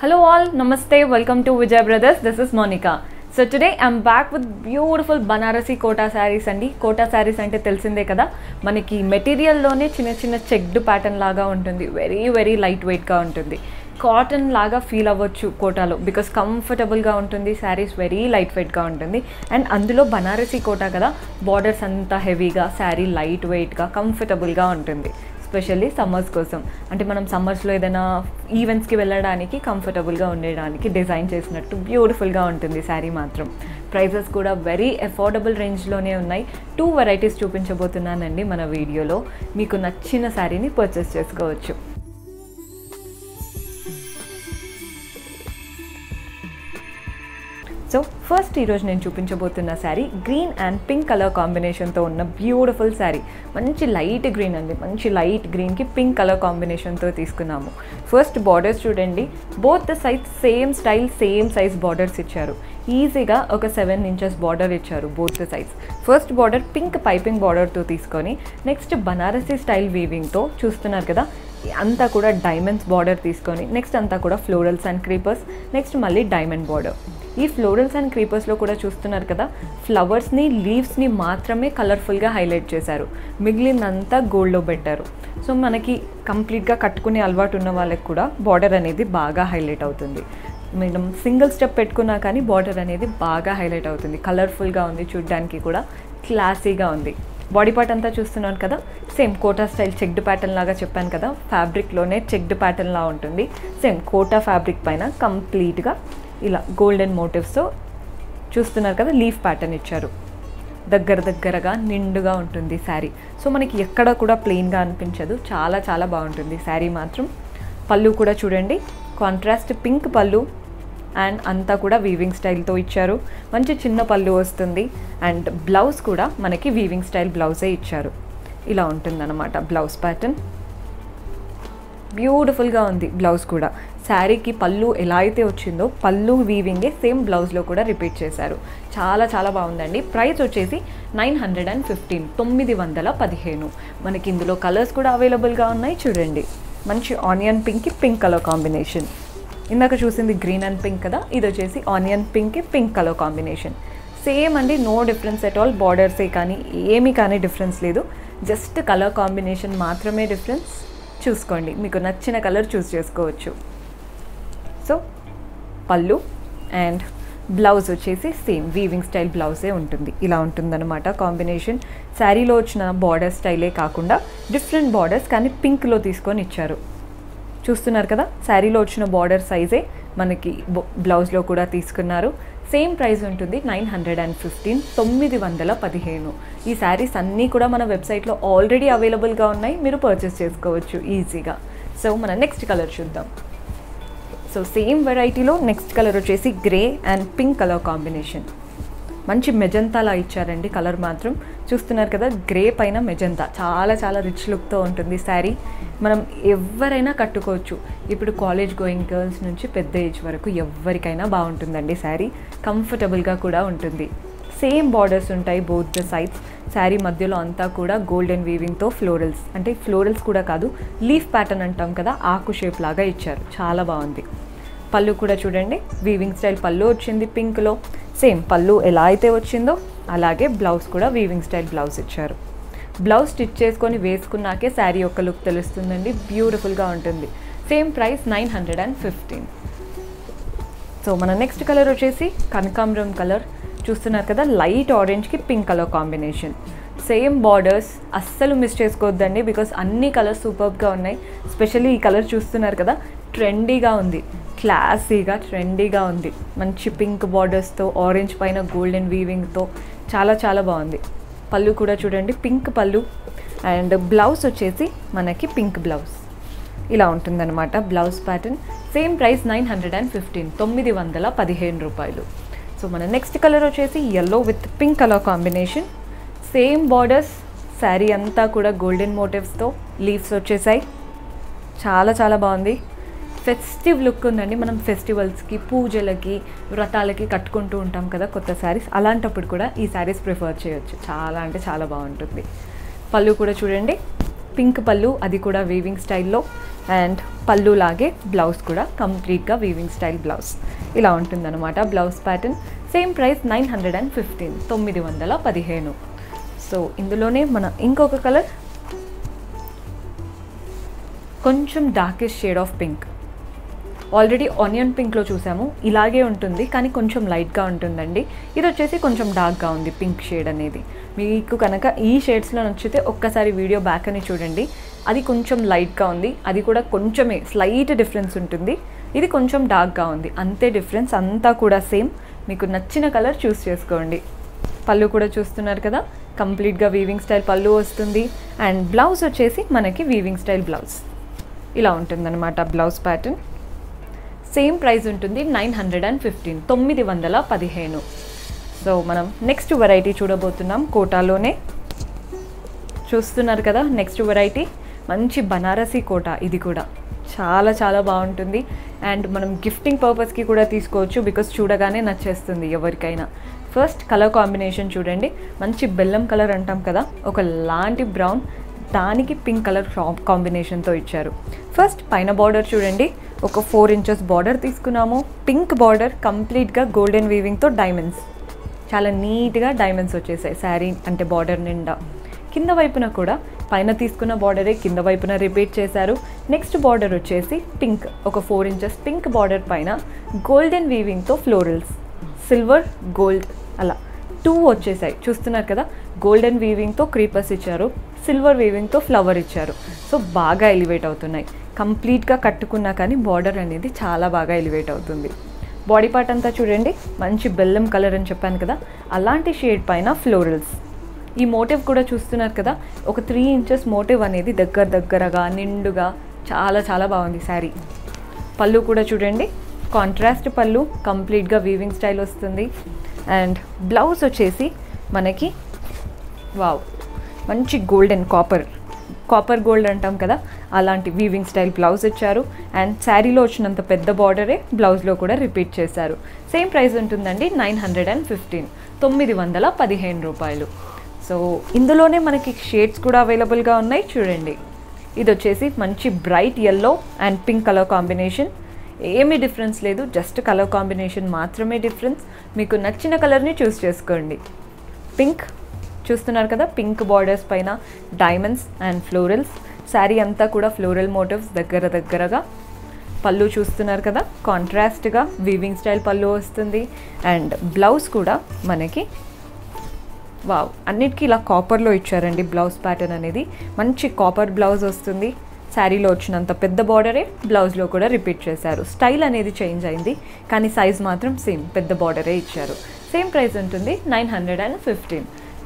Hello all, Namaste, welcome to Vijay Brothers. This is Monica. So today I'm back with beautiful Banarasi Kota sarees andi. Kota sarees ante telisinde kada manaki material lone chinna checked pattern laga untundi. Very light weight ga untundi. Cotton laga feel avvachu Kota lo because comfortable ga untundi. Sarees very lightweight ga untundi and andulo Banarasi Kota kada borders anta heavy ga saree lightweight ga comfortable ga untundi. Specially summers కోసం అంటే మనం సమ్మర్స్లో ఏదైనా ఈవెంట్స్కి వెళ్ళడానికి కంఫర్టబుల్గా ఉండడానికి design చేసినట్టు బ్యూటిఫుల్గా ఉంటుంది శారీ మాత్రం. ప్రైజెస్ కూడా వెరీ అఫోర్డబుల్ రేంజ్లోనే ఉన్నాయి. 2 వెరైటీస్ చూపించబోతున్నానండి మన వీడియోలో. మీకు నచ్చిన శారీని పర్చేస్ చేసుకోవచ్చు. సో ఫస్ట్ ఈరోజు నేను చూపించబోతున్న sari green and pink colour కాంబినేషన్తో ఉన్న బ్యూటిఫుల్ శారీ. మంచి లైట్ గ్రీన్ అండి, మంచి లైట్ గ్రీన్కి పింక్ కలర్ కాంబినేషన్తో తీసుకున్నాము. ఫస్ట్ బార్డర్స్ చూడండి, both the size same style same size borders ఇచ్చారు. ఈజీగా ఒక 7 ఇంచెస్ బార్డర్ ఇచ్చారు both the size. First border pink piping బార్డర్తో తీసుకొని నెక్స్ట్ బనారసీ స్టైల్ వీవింగ్తో చూస్తున్నారు కదా, అంతా కూడా డైమండ్స్ బార్డర్ తీసుకొని నెక్స్ట్ అంతా కూడా ఫ్లోరల్స్ అండ్ క్రీపర్స్, నెక్స్ట్ మళ్ళీ డైమండ్ బార్డర్. ఈ ఫ్లోరల్స్ అండ్ క్రీపర్స్లో కూడా చూస్తున్నారు కదా, ఫ్లవర్స్ని లీవ్స్ని మాత్రమే కలర్ఫుల్గా హైలైట్ చేశారు, మిగిలినంతా గోల్డ్లో పెట్టారు. సో మనకి కంప్లీట్గా కట్టుకునే అలవాటు ఉన్న వాళ్ళకి కూడా బార్డర్ అనేది బాగా హైలైట్ అవుతుంది. మనం సింగిల్ స్టెప్ పెట్టుకున్నా కానీ బార్డర్ అనేది బాగా హైలైట్ అవుతుంది. కలర్ఫుల్గా ఉంది, చూడ్డానికి కూడా క్లాసీగా ఉంది. బాడీ పార్ట్ అంతా చూస్తున్నాను కదా, same Kota style checked pattern లాగా చెప్పాను కదా, ఫ్యాబ్రిక్లోనే చెక్డ్ ప్యాటర్న్ లా ఉంటుంది. సేమ్ కోటా ఫ్యాబ్రిక్ పైన కంప్లీట్గా ఇలా గోల్డెన్ మోటివ్స్తో చూస్తున్నారు కదా, లీఫ్ ప్యాటర్న్ ఇచ్చారు. దగ్గరగా నిండుగా ఉంటుంది శారీ. సో మనకి ఎక్కడ కూడా ప్లెయిన్గా అనిపించదు, చాలా బాగుంటుంది శారీ మాత్రం. పళ్ళు కూడా చూడండి, కాంట్రాస్ట్ పింక్ పళ్ళు అండ్ అంతా కూడా వీవింగ్ స్టైల్తో ఇచ్చారు. మంచి చిన్న పళ్ళు వస్తుంది అండ్ బ్లౌజ్ కూడా మనకి వీవింగ్ స్టైల్ బ్లౌజే ఇచ్చారు. ఇలా ఉంటుందన్నమాట బ్లౌజ్ ప్యాటర్న్. బ్యూటిఫుల్గా ఉంది బ్లౌజ్ కూడా. శారీకి పళ్ళు ఎలా అయితే వచ్చిందో పళ్ళు వీవింగే సేమ్ బ్లౌజ్లో కూడా రిపీట్ చేశారు. చాలా బాగుందండి. ప్రైస్ వచ్చేసి 915, 915. మనకి ఇందులో కలర్స్ కూడా అవైలబుల్గా ఉన్నాయి. చూడండి, మంచి ఆనియన్ పింక్కి పింక్ కలర్ కాంబినేషన్. ఇందాక చూసింది గ్రీన్ అండ్ పింక్ కదా, ఇది వచ్చేసి ఆనియన్ పింక్కి పింక్ కలర్ కాంబినేషన్. సేమ్ అండి, నో డిఫరెన్స్ ఎట్ ఆల్. బార్డర్సే కానీ ఏమీ కానీ డిఫరెన్స్ లేదు, జస్ట్ కలర్ కాంబినేషన్ మాత్రమే డిఫరెన్స్. చూసుకోండి, మీకు నచ్చిన కలర్ చూస్ చేసుకోవచ్చు. సో పళ్ళు అండ్ బ్లౌజ్ వచ్చేసి సేమ్ వీవింగ్ స్టైల్ బ్లౌజే ఉంటుంది. ఇలా ఉంటుందన్నమాట కాంబినేషన్. శారీలో వచ్చిన బార్డర్ స్టైలే కాకుండా డిఫరెంట్ బార్డర్స్ కానీ పింక్లో తీసుకొని ఇచ్చారు. చూస్తున్నారు కదా, శారీలో వచ్చిన బార్డర్ సైజే మనకి బ్లౌజ్లో కూడా తీసుకున్నారు. సేమ్ ప్రైస్ ఉంటుంది 915, 915. ఈ శారీస్ అన్నీ కూడా మన వెబ్సైట్లో ఆల్రెడీ అవైలబుల్గా ఉన్నాయి, మీరు పర్చేస్ చేసుకోవచ్చు ఈజీగా. సో మన నెక్స్ట్ కలర్ చూద్దాం. సో సేమ్ వెరైటీలో నెక్స్ట్ కలర్ వచ్చేసి grey and pink colour combination. మంచి మెజంతాలా ఇచ్చారండి కలర్ మాత్రం. చూస్తున్నారు కదా, గ్రే పైన మెజంతా చాలా రిచ్ లుక్తో ఉంటుంది శారీ. మనం ఎవరైనా కట్టుకోవచ్చు. ఇప్పుడు కాలేజ్ గోయింగ్ గర్ల్స్ నుంచి పెద్ద ఏజ్ వరకు ఎవరికైనా బాగుంటుందండి శారీ. కంఫర్టబుల్గా కూడా ఉంటుంది. సేమ్ బార్డర్స్ ఉంటాయి బోత్ ద సైడ్స్. శారీ మధ్యలో అంతా కూడా గోల్డెన్ వీవింగ్తో ఫ్లోరల్స్, అంటే ఫ్లోరల్స్ కూడా కాదు, లీఫ్ ప్యాటర్న్ అంటాం కదా, ఆకు షేప్ లాగా ఇచ్చారు. చాలా బాగుంది. పళ్ళు కూడా చూడండి, వీవింగ్ స్టైల్ పళ్ళు వచ్చింది పింక్లో. సేమ్ పళ్ళు ఎలా అయితే వచ్చిందో అలాగే బ్లౌజ్ కూడా వీవింగ్ స్టైల్ బ్లౌజ్ ఇచ్చారు. బ్లౌజ్ స్టిచ్ చేసుకొని వేసుకున్నాకే శారీ యొక్క లుక్ తెలుస్తుందండి, బ్యూటిఫుల్గా ఉంటుంది. Same price 915. సో మన నెక్స్ట్ కలర్ వచ్చేసి కనకాంబరం కలర్. చూస్తున్నారు కదా, లైట్ ఆరెంజ్కి pink colour combination. Same borders, అస్సలు మిస్ చేసుకోవద్దండి బికాస్ అన్ని కలర్స్ సూపర్గా ఉన్నాయి. స్పెషల్లీ ఈ కలర్ చూస్తున్నారు కదా, ట్రెండీగా ఉంది, క్లాసీగా ట్రెండీగా ఉంది. మంచి పింక్ బార్డర్స్తో ఆరెంజ్ పైన గోల్డెన్ వీవింగ్తో చాలా బాగుంది. పళ్ళు కూడా చూడండి, పింక్ పళ్ళు అండ్ బ్లౌజ్ వచ్చేసి మనకి పింక్ బ్లౌజ్. ఇలా ఉంటుందన్నమాట బ్లౌజ్ ప్యాటర్న్. సేమ్ ప్రైస్ 915, 915 రూపాయలు. సో మన నెక్స్ట్ కలర్ వచ్చేసి yellow with pink colour combination. Same borders, sari అంతా కూడా గోల్డెన్ మోటివ్స్తో లీవ్స్ వచ్చేసాయి. చాలా బాగుంది. ఫెస్టివ్ లుక్ ఉందండి. మనం ఫెస్టివల్స్కి, పూజలకి, వ్రతాలకి కట్టుకుంటూ ఉంటాం కదా కొత్త శారీస్, అలాంటప్పుడు కూడా ఈ శారీస్ ప్రిఫర్ చేయొచ్చు. చాలా బాగుంటుంది. పళ్ళు కూడా చూడండి, పింక్ పళ్ళు, అది కూడా వీవింగ్ స్టైల్లో. అండ్ పళ్ళు లాగే బ్లౌజ్ కూడా కంప్లీట్గా వీవింగ్ స్టైల్ బ్లౌజ్. ఇలా ఉంటుందన్నమాట blouse pattern. Same price 915, 915. So ఇందులోనే మన ఇంకొక కలర్ కొంచెం darkest shade of pink. Already onion పింక్లో చూసాము, ఇలాగే ఉంటుంది కానీ కొంచెం లైట్గా ఉంటుందండి. ఇది వచ్చేసి కొంచెం డార్క్గా ఉంది పింక్ షేడ్ అనేది. మీకు కనుక ఈ షేడ్స్లో నచ్చితే ఒక్కసారి వీడియో బ్యాక్ అని చూడండి. అది కొంచెం లైట్గా ఉంది, అది కూడా కొంచెమే స్లైట్ డిఫరెన్స్ ఉంటుంది. ఇది కొంచెం డార్క్గా ఉంది, అంతే డిఫరెన్స్, అంతా కూడా సేమ్. మీకు నచ్చిన కలర్ చూస్ చేసుకోండి. పళ్ళు కూడా చూస్తున్నారు కదా, కంప్లీట్గా వీవింగ్ స్టైల్ పళ్ళు వస్తుంది. అండ్ బ్లౌజ్ వచ్చేసి మనకి వీవింగ్ స్టైల్ బ్లౌజ్. ఇలా ఉంటుందన్నమాట బ్లౌజ్ ప్యాటర్న్. సేమ్ ప్రైస్ ఉంటుంది 915, 915. సో మనం నెక్స్ట్ వెరైటీ చూడబోతున్నాం. కోటాలోనే చూస్తున్నారు కదా, నెక్స్ట్ వెరైటీ మంచి బనారసి కోట. ఇది కూడా చాలా చాలా బాగుంటుంది. అండ్ మనం గిఫ్టింగ్ పర్పస్కి కూడా తీసుకోవచ్చు, బికాస్ చూడగానే నచ్చేస్తుంది ఎవరికైనా. ఫస్ట్ కలర్ కాంబినేషన్ చూడండి, మంచి బెల్లం కలర్ అంటాం కదా, ఒక లాంటి బ్రౌన్, దానికి పింక్ కలర్ కాంబినేషన్తో ఇచ్చారు. ఫస్ట్ పైన బార్డర్ చూడండి, ఒక 4 inches బార్డర్ తీసుకున్నాము. పింక్ బార్డర్, కంప్లీట్గా గోల్డెన్ వీవింగ్తో డైమండ్స్, చాలా నీట్గా డైమండ్స్ వచ్చేసాయి శారీ అంటే బార్డర్ నిండా. కింద వైపున కూడా పైన తీసుకున్న బార్డరే కింద వైపున రిపీట్ చేశారు. నెక్స్ట్ బార్డర్ వచ్చేసి పింక్, ఒక 4 inches పింక్ బార్డర్ పైన గోల్డెన్ వీవింగ్తో ఫ్లోరల్స్, సిల్వర్ గోల్డ్ అలా 2 వచ్చేసాయి. చూస్తున్నారు కదా, గోల్డెన్ వీవింగ్తో క్రీపర్స్ ఇచ్చారు, సిల్వర్ వీవింగ్తో ఫ్లవర్ ఇచ్చారు. సో బాగా ఎలివేట్ అవుతున్నాయి. కంప్లీట్గా కట్టుకున్నా కానీ బార్డర్ అనేది చాలా బాగా ఎలివేట్ అవుతుంది. బాడీ పార్ట్ అంతా చూడండి, మంచి బెల్లం కలర్ అని చెప్పాను కదా, అలాంటి షేడ్ పైన ఫ్లోరల్స్. ఈ మోటివ్ కూడా చూస్తున్నారు కదా, ఒక 3 inches మోటివ్ అనేది దగ్గరగా నిండుగా చాలా చాలా బాగుంది శారీ. పళ్ళు కూడా చూడండి, కాంట్రాస్ట్ పళ్ళు, కంప్లీట్గా వీవింగ్ స్టైల్ వస్తుంది. అండ్ బ్లౌజ్ వచ్చేసి మనకి వావ్ మంచి గోల్డెన్ కాపర్ గోల్డ్ అంటాం కదా, అలాంటి వీవింగ్ స్టైల్ బ్లౌజ్ ఇచ్చారు. అండ్ శారీలో వచ్చినంత పెద్ద బార్డరే బ్లౌజ్లో కూడా రిపీట్ చేశారు. సేమ్ ప్రైస్ ఉంటుందండి 915, 915 రూపాయలు. సో ఇందులోనే మనకి షేడ్స్ కూడా అవైలబుల్గా ఉన్నాయి చూడండి. ఇది వచ్చేసి మంచి bright yellow and pink colour combination. ఏమీ డిఫరెన్స్ లేదు, జస్ట్ కలర్ కాంబినేషన్ మాత్రమే డిఫరెన్స్. మీకు నచ్చిన కలర్ని చూస్ చేసుకోండి. పింక్ చూస్తున్నారు కదా, పింక్ బార్డర్స్ పైన డైమండ్స్ అండ్ ఫ్లోరల్స్. శారీ అంతా కూడా ఫ్లోరల్ మోటివ్స్ దగ్గరగా. పళ్ళు చూస్తున్నారు కదా, కాంట్రాస్ట్గా వీవింగ్ స్టైల్ పళ్ళు వస్తుంది. అండ్ బ్లౌజ్ కూడా మనకి వావ్ అన్నిటికీ ఇలా కాపర్లో ఇచ్చారండి. బ్లౌజ్ ప్యాటర్న్ అనేది మంచి కాపర్ బ్లౌజ్ వస్తుంది. శారీలో వచ్చినంత పెద్ద బార్డరే బ్లౌజ్లో కూడా రిపీట్ చేశారు. స్టైల్ అనేది చేంజ్ అయింది కానీ సైజ్ మాత్రం సేమ్, పెద్ద బార్డరే ఇచ్చారు. సేమ్ ప్రైస్ ఉంటుంది 915,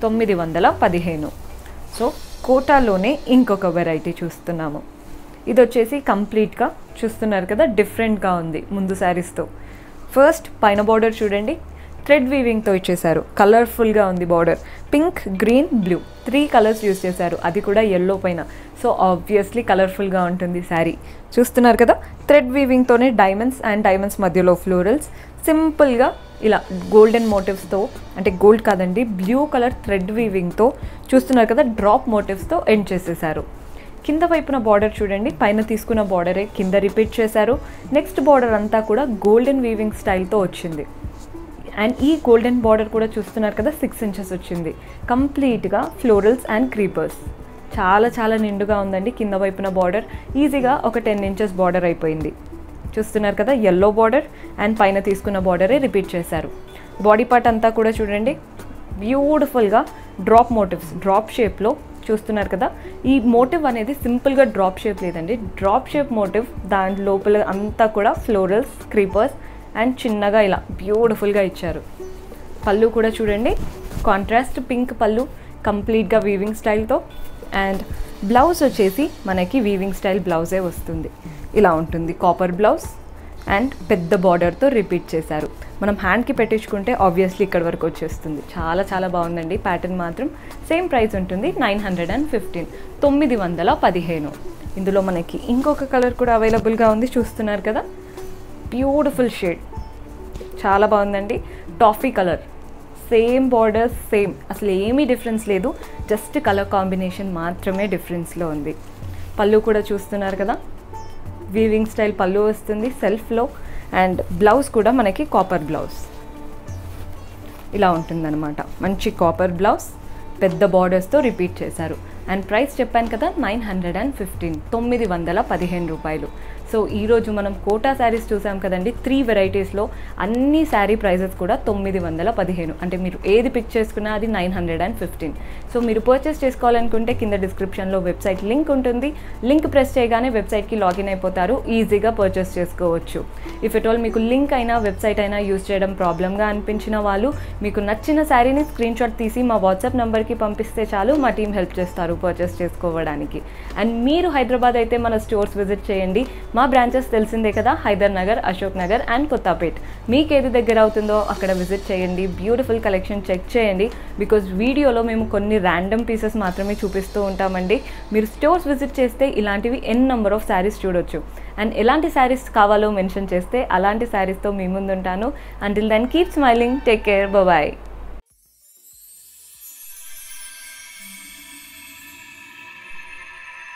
915. సో కోటాలోనే ఇంకొక వెరైటీ చూస్తున్నాము. ఇది వచ్చేసి కంప్లీట్గా చూస్తున్నారు కదా, డిఫరెంట్గా ఉంది ముందు శారీస్తో. ఫస్ట్ పైన బార్డర్ చూడండి, థ్రెడ్ వీవింగ్తో ఇచ్చేశారు, కలర్ఫుల్గా ఉంది border. Pink, green, blue 3 colours use చేశారు, అది కూడా ఎల్లో పైన. సో ఆబ్వియస్లీ కలర్ఫుల్గా ఉంటుంది శారీ. చూస్తున్నారు కదా, థ్రెడ్ వీవింగ్తోనే డైమండ్స్ అండ్ డైమండ్స్ మధ్యలో ఫ్లోరల్స్, సింపుల్గా ఇలా గోల్డెన్ మోటివ్స్తో, అంటే గోల్డ్ కాదండి బ్లూ కలర్ థ్రెడ్ వీవింగ్తో చూస్తున్నారు కదా, డ్రాప్ మోటివ్స్తో ఎండ్ చేసేసారు. కింద వైపున బార్డర్ చూడండి, పైన తీసుకున్న బార్డరే కింద రిపీట్ చేశారు. నెక్స్ట్ బార్డర్ అంతా కూడా గోల్డెన్ వీవింగ్ స్టైల్తో వచ్చింది. అండ్ ఈ గోల్డెన్ బార్డర్ కూడా చూస్తున్నారు కదా, 6 inches వచ్చింది. కంప్లీట్గా ఫ్లోరల్స్ అండ్ క్రీపర్స్, చాలా చాలా నిండుగా ఉందండి. కింద వైపున బార్డర్ ఈజీగా ఒక 10 inches బార్డర్ అయిపోయింది. చూస్తున్నారు కదా, ఎల్లో బార్డర్ అండ్ పైన తీసుకున్న బార్డరే రిపీట్ చేశారు. బాడీ పార్ట్ అంతా కూడా చూడండి, బ్యూటిఫుల్గా డ్రాప్ మోటివ్స్, డ్రాప్ షేప్లో చూస్తున్నారు కదా. ఈ మోటివ్ అనేది సింపుల్గా డ్రాప్ షేప్ లేదండి, డ్రాప్ షేప్ మోటివ్. దాని లోపల అంతా కూడా ఫ్లోరల్స్, క్రీపర్స్ అండ్ చిన్నగా ఇలా బ్యూటిఫుల్గా ఇచ్చారు. పళ్ళు కూడా చూడండి, కాంట్రాస్ట్ పింక్ పళ్ళు, కంప్లీట్గా వీవింగ్ స్టైల్తో. అండ్ బ్లౌజ్ వచ్చేసి మనకి వీవింగ్ స్టైల్ బ్లౌజే వస్తుంది. ఇలా ఉంటుంది కాపర్ బ్లౌజ్ అండ్ పెద్ద బార్డర్తో రిపీట్ చేశారు. మనం హ్యాండ్కి పెట్టించుకుంటే ఆబ్వియస్లీ ఇక్కడ వరకు వచ్చేస్తుంది. చాలా చాలా బాగుందండి ప్యాటర్న్ మాత్రం. సేమ్ ప్రైస్ ఉంటుంది 915, 915. ఇందులో మనకి ఇంకొక కలర్ కూడా అవైలబుల్గా ఉంది, చూస్తున్నారు కదా, బ్యూటిఫుల్ షేడ్, చాలా బాగుందండి. Toffee colour, same borders same, అసలు ఏమీ డిఫరెన్స్ లేదు, జస్ట్ కలర్ కాంబినేషన్ మాత్రమే డిఫరెన్స్లో ఉంది. పళ్ళు కూడా చూస్తున్నారు కదా, వీవింగ్ స్టైల్ పళ్ళు వస్తుంది సెల్ఫ్లో. అండ్ బ్లౌజ్ కూడా మనకి కాపర్ బ్లౌజ్ ఇలా ఉంటుందన్నమాట. మంచి కాపర్ బ్లౌజ్, పెద్ద బార్డర్స్తో రిపీట్ చేశారు. అండ్ ప్రైస్ చెప్పాను కదా 915, 915 రూపాయలు. సో ఈరోజు మనం కోటా శారీస్ చూసాం కదండి, 3 వెరైటీస్లో అన్ని శారీ ప్రైజెస్ కూడా 915. అంటే మీరు ఏది పిక్ చేసుకున్నా అది 915. సో మీరు పర్చేస్ చేసుకోవాలనుకుంటే కింద డిస్క్రిప్షన్లో వెబ్సైట్ లింక్ ఉంటుంది. లింక్ ప్రెస్ చేయగానే వెబ్సైట్కి లాగిన్ అయిపోతారు, ఈజీగా పర్చేస్ చేసుకోవచ్చు. ఇఫ్ ఎట్ ఆల్ మీకు లింక్ అయినా వెబ్సైట్ అయినా యూజ్ చేయడం ప్రాబ్లమ్గా అనిపించిన వాళ్ళు మీకు నచ్చిన శారీని స్క్రీన్ షాట్ తీసి మా వాట్సాప్ నెంబర్కి పంపిస్తే చాలు, మా టీం హెల్ప్ చేస్తారు పర్చేస్ చేసుకోవడానికి. అండ్ మీరు హైదరాబాద్ అయితే మన స్టోర్స్ విజిట్ చేయండి. మా బ్రాంచెస్ తెలిసిందే కదా, హైదర్నగర్, అశోక్ నగర్ అండ్ కొత్తపేట్. మీకు ఏది దగ్గర అవుతుందో అక్కడ విజిట్ చేయండి, బ్యూటిఫుల్ కలెక్షన్ చెక్ చేయండి. బికాజ్ వీడియోలో మేము కొన్ని ర్యాండమ్ పీసెస్ మాత్రమే చూపిస్తూ ఉంటామండి. మీరు స్టోర్స్ విజిట్ చేస్తే ఇలాంటివి నెంబర్ ఆఫ్ శారీస్ చూడొచ్చు. అండ్ ఎలాంటి శారీస్ కావాలో మెన్షన్ చేస్తే అలాంటి శారీస్తో మీ ముందు ఉంటాను. Until then keep smiling, take care, bye.